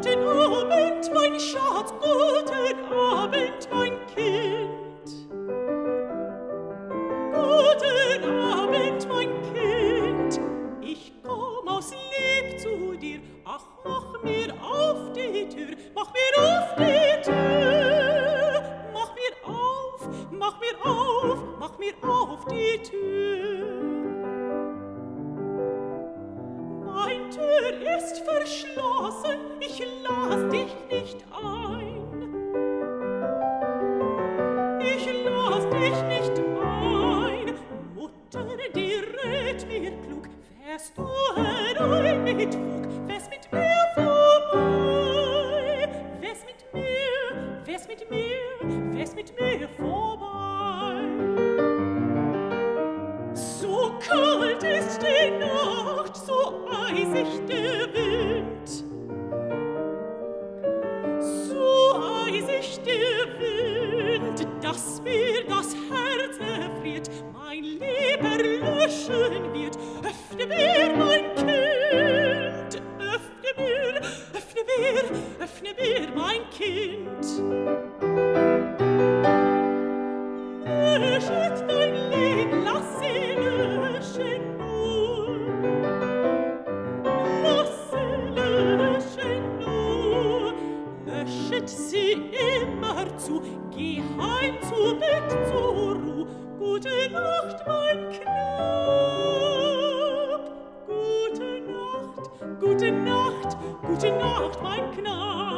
Guten Abend, mein Schatz, guten Abend, mein Kind. Guten Abend, mein Kind. Ich komm aus Lieb zu dir. Ach, mach mir auf die Tür, mach mir auf die Tür. Mach mir auf, mach mir auf, mach mir auf die Tür. Mein Tür ist verschlossen, ich lass dich nicht ein. Ich lass dich nicht ein. Mutter, die rät mir klug, fährst du herein mit Fug, fährst mit mir vorbei. Fährst mit mir, fährst mit mir, fährst mit mir vorbei. So kalt ist die Nacht, so eisig der Wind. So eisig der Wind, dass mir das Herz erfriert, mein Leber löschen wird. Öffne mir, mein Kind, öffne mir, öffne mir, öffne mir, mein Kind. Löschet dein Leben, lass sie löschen nur. Lass sie löschen nur. Löschet sie immerzu, geh heim zu Bett zur Ruh. Gute Nacht, mein Knab. Gute Nacht, gute Nacht, gute Nacht, mein Knab.